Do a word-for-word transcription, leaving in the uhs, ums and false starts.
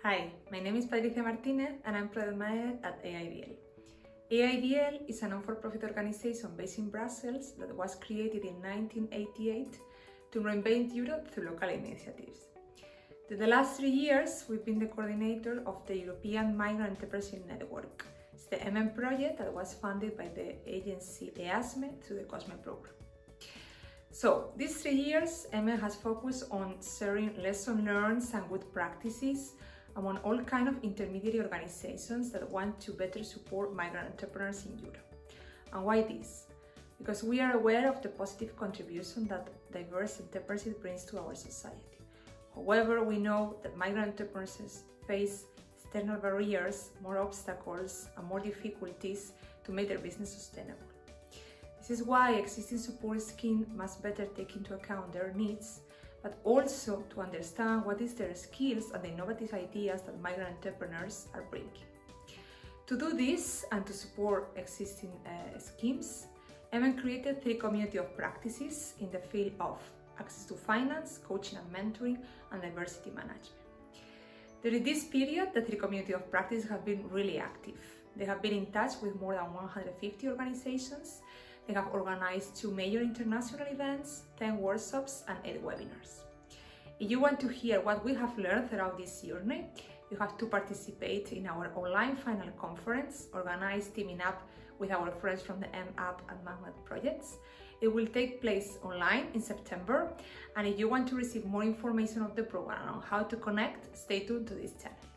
Hi, my name is Patricia Martinez and I'm Product Manager at A I D L. A I D L is a non-for-profit organization based in Brussels that was created in nineteen eighty-eight to reinvent Europe through local initiatives. In the last three years, we've been the coordinator of the European Migrant Entrepreneurship Network. It's the M M project that was funded by the agency EASME through the COSME program. So, these three years, M M has focused on sharing lessons learned and good practices among all kinds of intermediary organizations that want to better support migrant entrepreneurs in Europe. And why this? Because we are aware of the positive contribution that diverse entrepreneurship brings to our society. However, we know that migrant entrepreneurs face external barriers, more obstacles, and more difficulties to make their business sustainable. This is why existing support schemes must better take into account their needs, but also to understand what is their skills and the innovative ideas that migrant entrepreneurs are bringing. To do this and to support existing uh, schemes, M M created three community of practices in the field of access to finance, coaching and mentoring, and diversity management. During this period, the three community of practice have been really active. They have been in touch with more than one hundred fifty organizations. They have organized two major international events, ten workshops, and eight webinars. If you want to hear what we have learned throughout this journey, you have to participate in our online final conference, organized teaming up with our friends from the M App and Magnet projects. It will take place online in September, and if you want to receive more information of the program and on how to connect, stay tuned to this channel.